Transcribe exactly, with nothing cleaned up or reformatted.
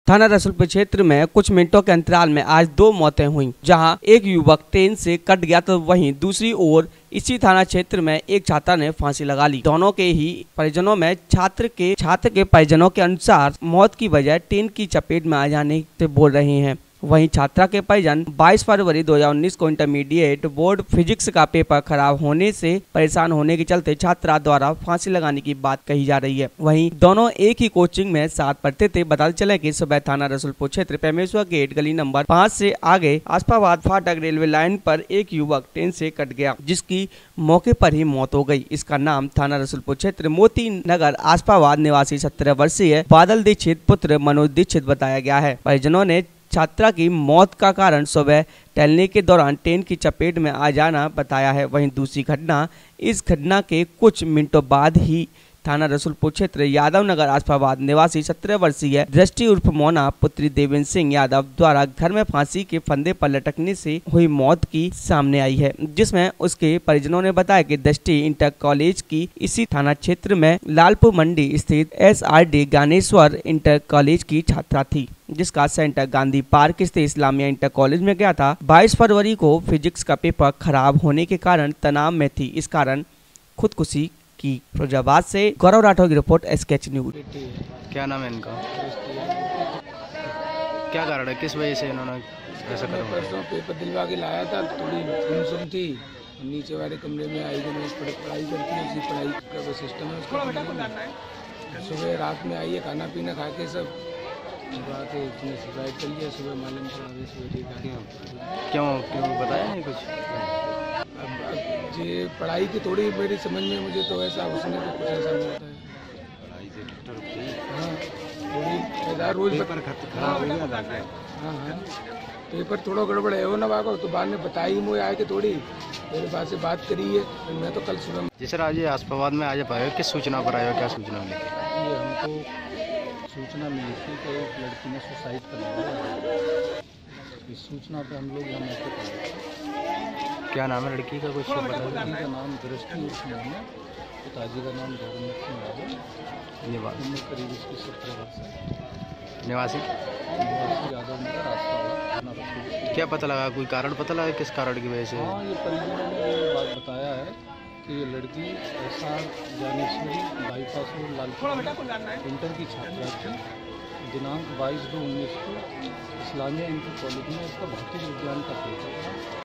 थाना रसूलपुर क्षेत्र में कुछ मिनटों के अंतराल में आज दो मौतें हुईं, जहां एक युवक ट्रेन से कट गया तो वहीं दूसरी ओर इसी थाना क्षेत्र में एक छात्रा ने फांसी लगा ली। दोनों के ही परिजनों में छात्र के छात्र के परिजनों के अनुसार मौत की वजह ट्रेन की चपेट में आ जाने से बोल रहे हैं। वहीं छात्रा के परिजन बाईस फरवरी दो हज़ार उन्नीस को इंटरमीडिएट बोर्ड फिजिक्स का पेपर खराब होने से परेशान होने के चलते छात्रा द्वारा फांसी लगाने की बात कही जा रही है। वहीं दोनों एक ही कोचिंग में साथ पढ़ते थे। बता चले कि सुबह थाना रसूलपुर क्षेत्र पेमेश्वर गेट गली नंबर पाँच से आगे आसपाबाद फाटक रेलवे लाइन पर एक युवक ट्रेन से कट गया, जिसकी मौके पर ही मौत हो गई। इसका नाम थाना रसूलपुर क्षेत्र मोती नगर आसपाबाद निवासी सत्रह वर्षीय बादल दीक्षित पुत्र मनोज दीक्षित बताया गया है। परिजनों ने छात्रा की मौत का कारण सुबह टहलने के दौरान ट्रेन की चपेट में आ जाना बताया है। वहीं दूसरी घटना इस घटना के कुछ मिनटों बाद ही थाना रसूलपुर क्षेत्र यादव नगर आसपाबाद निवासी सत्रह वर्षीय दृष्टि उर्फ मोना पुत्री देवेंद्र सिंह यादव द्वारा घर में फांसी के फंदे पर लटकने से हुई मौत की सामने आई है, जिसमें उसके परिजनों ने बताया कि दृष्टि इंटर कॉलेज की इसी थाना क्षेत्र में लालपुर मंडी स्थित S R D Gyaneshwar inter college की छात्रा थी, जिसका सेंटर गांधी पार्क स्थित इस्लामिया इंटर कॉलेज में गया था। बाईस फरवरी को फिजिक्स का पेपर खराब होने के कारण तनाव में थी, इस कारण खुदकुशी की। फिरोजाबाद से गौरव राठौर की रिपोर्ट, एसकेएच न्यूज। क्या नाम है इनका? क्या कारण है, किस वजह से इन्होंने ऐसा करा? परसों पेपर दिलवा के लाया था, थोड़ी गुमसुम थी, नीचे वाले कमरे में आई, जो पढ़ाई करती है उसी पढ़ाई का वो सिस्टम है उसका। सुबह रात में आई है, खाना पीना खा के सब बात है, इसने सुसाइड कर लिया। सुबह मालूम पड़ा सुबह ठीक है। क्यों क्यों बताया नहीं कुछ? अब ये पढ़ाई की थोड़ी मेरी समझ में, मुझे तो ऐसा उसने तो कुछ ऐसा नहीं होता है। हाँ थोड़ी ऐसा रोज पेपर खराब हो गया था। हाँ हाँ पेपर थोड़ा गड़बड़ है वो ना बागो, तो बाद में बताई मुझे आए कि थोड़ी मेरे पास से बात करी है। मैं तो कल सुबह जी सर, आज ये आसपाबाद में आज पाए किस सूचना पर आए हो, क्या सूचना मिली? ये हमको सूचना मिली थी कि एक लड़की ने सुसाइड कर लिया। इस सूचना पे हम लोग यहाँ मौके पर आए। क्या नाम है लड़की का, कुछ पता? लड़की का नाम दृष्टि उर्फ मोना, पिताजी का नाम जगन्नाथ सिंह यादव, निवासी उम्र करीब इसकी सत्रह वर्ष है, निवासी निवासी यादव नगर आसपास थाना रसूलपुर। क्या पता लगा, कोई कारण पता लगा किस कारण की वजह से? हाँ ये परिजनों ने ये बात बताया है कि ये लड़की ऐसा Gyaneshwari bypass road Lalpur inter की छात्रा थी। दिनांक बाईस दो उन्नीस को इस्लामिया इंटर कॉलेज में इसका भौतिक विज्ञान का पेपर था।